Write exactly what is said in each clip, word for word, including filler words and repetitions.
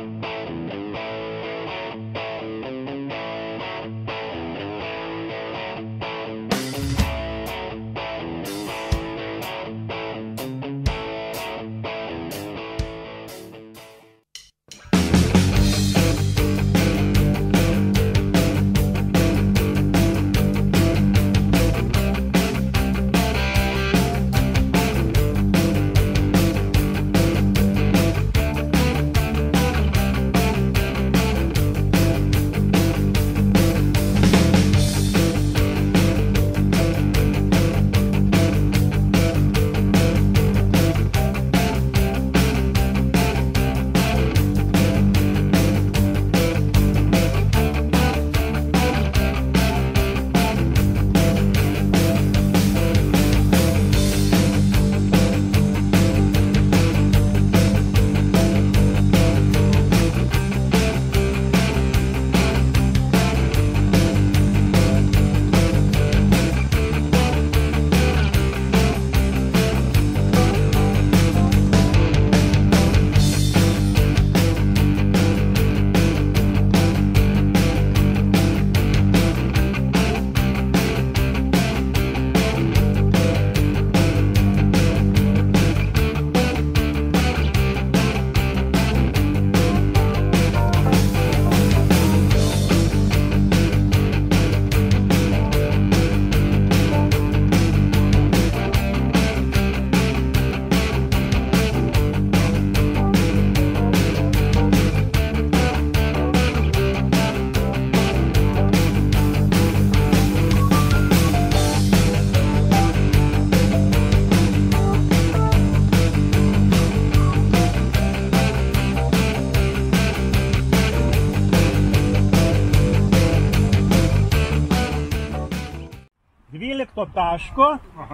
dvylikto taško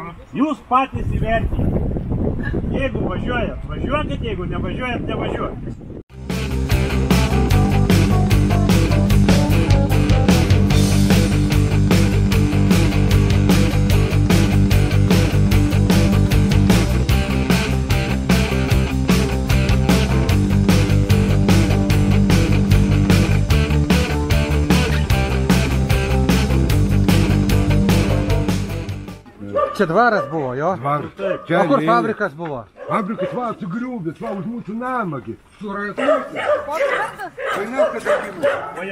jūs patys įvertinkite. Jeigu važiuojat, važiuokit, jeigu nevažiuojat, nevažiuokit. Čia dvaras buvo, jo? Dvaras. O kur fabrikas buvo? Fabrikas va, sugriuvęs, va, už mūsų namą. Surasnukė. Painiau, kada gimė.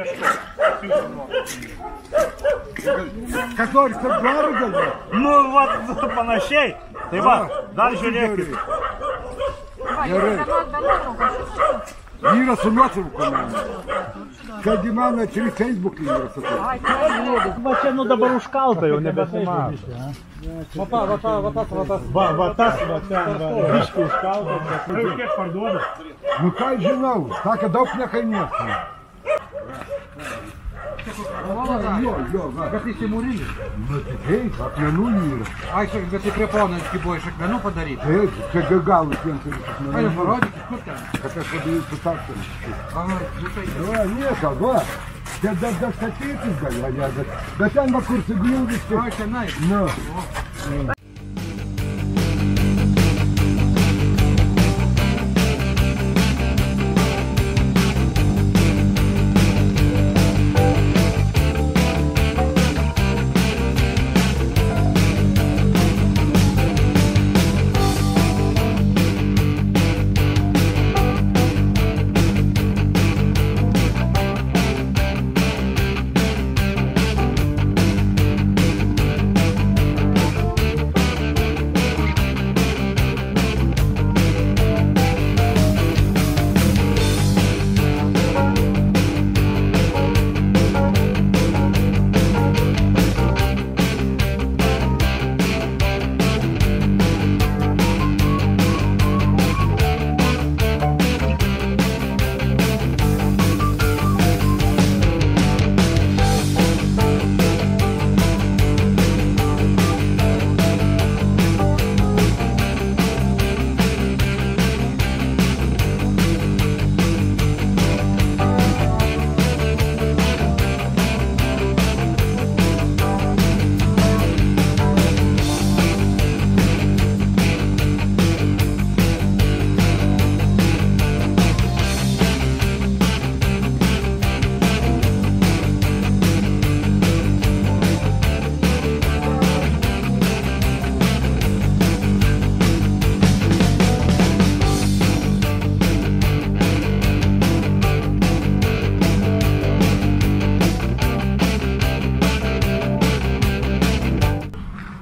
Kas nori, kad dvarą galva? Nu, va, panašiai. Tai va, dar žiūrėkit. Gerai. Vyras su nuotraukom. Kad į mano čia Facebook'e yra sakau. Va čia nu dabar užkalta jau nebesimato. Va ta, va ta, va tas, va tas. Va, va tas, va ten, va, biškį užkalta. Tai kiek parduoda? Nu ką žinau, sakė daug nekainuos. Jo, jo, va. Bet jis įmūrinis. Bet taip, akmenų yra. Ai, bet tai prie ponanskį buvo iš akmenų padaryti. Taip, čia galus jiems ir akmenų. Ai, parodykit, kur ten? Kad aš padarysiu taktam. Aha, visai. Va, nieko, va. Čia dar dar statytis gali, bet ten va kur sugriuvęs. Ai, tenai. Nu.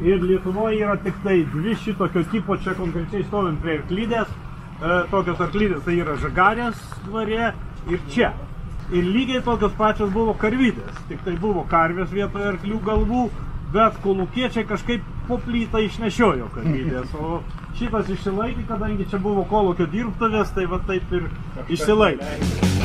Ir Lietuvoje yra tik tai dvi šitokio tipo, čia konkrečiai stovim prie arklydės. E, tokios arklydės tai yra Žagarės dvare ir čia. Ir lygiai tokios pačios buvo karvidės. Tik tai buvo karvės vietoje arklių galvų, bet kolūkiečiai kažkaip po plytą išnešiojo karvidės. O šitas išsilaikė, kadangi čia buvo kolūkio dirbtuvės, tai va taip ir išsilaikė.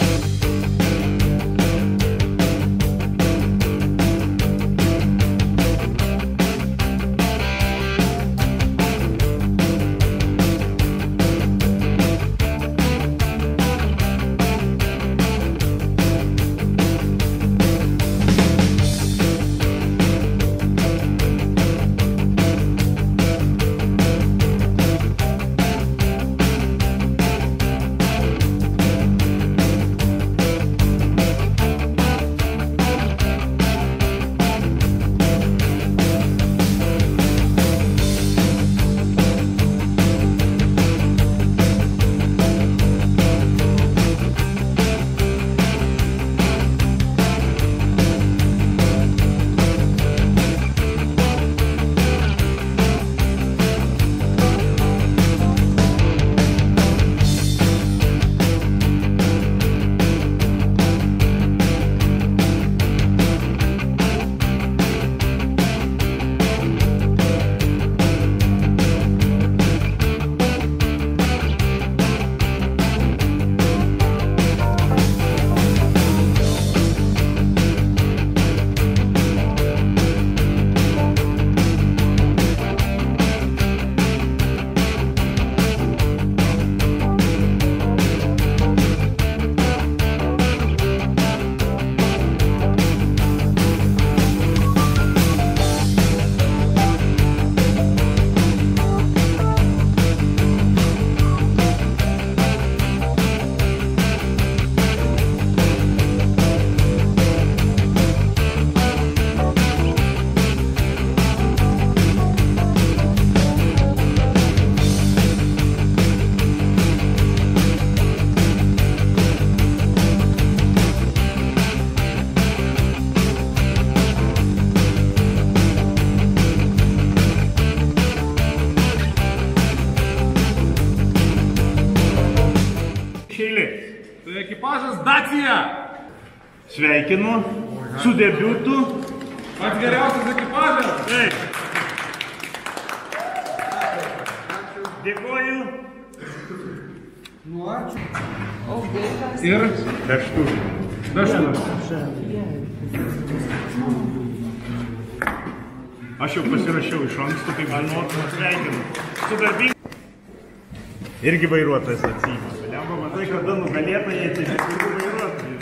Tai ekipažas Dacia. Sveikinu su debiutu. Pats geriausias ekipažas. Taip. Dėkoju. Nu, ačiū. Ir Deštų. Deštų. Aš jau pasirašiau iš anksto, kaip žinotų, sveikinu. Su darbingu. Irgi vairuotojas atsiima. Lemba, matai, kada nugalėtojai, tai irgi vairuotojai.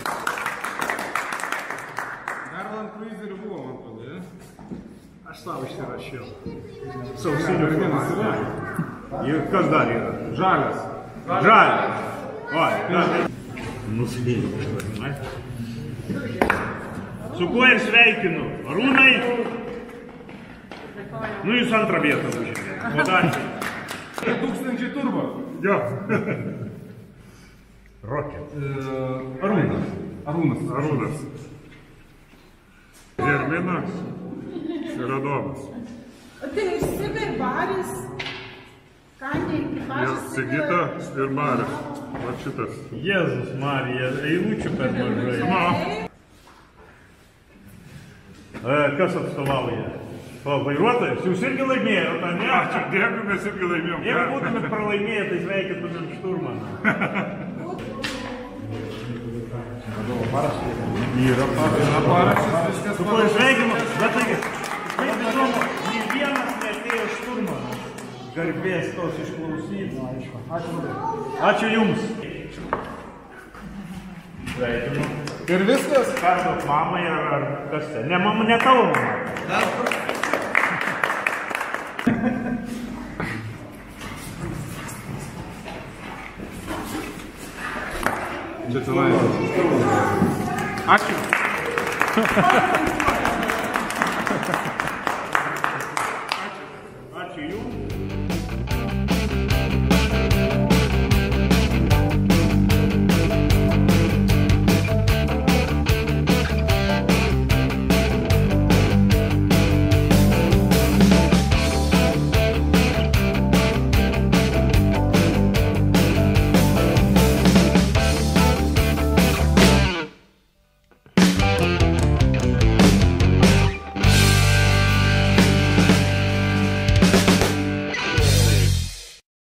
Garland Cruiser buvo, man atrodo, ja? Aš savo išsirašiau. Sausinių formą. Ir kas dar yra? Žalias. Žalias. Oi, žalias. Nuspėjau. Su kuo ir sveikinu? Arūnai. Nu, jūs antrą vietą užėmė. Modačiai. Tūkstančiai turbo. Jo. Rocket. Arūnas. Arūnas. Arūnas. Žerminas ir Adomas. O tai Sibir, Baris, Kandė, ekipažas Sigita ir Marė. Va šitas. Jėzus Marija, eilučių per mažai. Sibir. E, kas atstovauja? O, vairuotojas, jūs irgi laimėjote, ar ne? Ačiū, dėkui, mes irgi laimėjom. Jeigu būtumėt pralaimėję, tai sveikintumėm Šturmaną. Yra Parašas, Su kuo ir sveikinu, bet taigi, kaip įdomu, nei vienas neatėjo Šturmaną. Garbės tos išklausyti. Ačiū Jums. Sveikinu. Ir viskas. Perduok mamai ar, ar kas čia? Ne, mama, ne tavo mama. Čia tenai. Ačiū.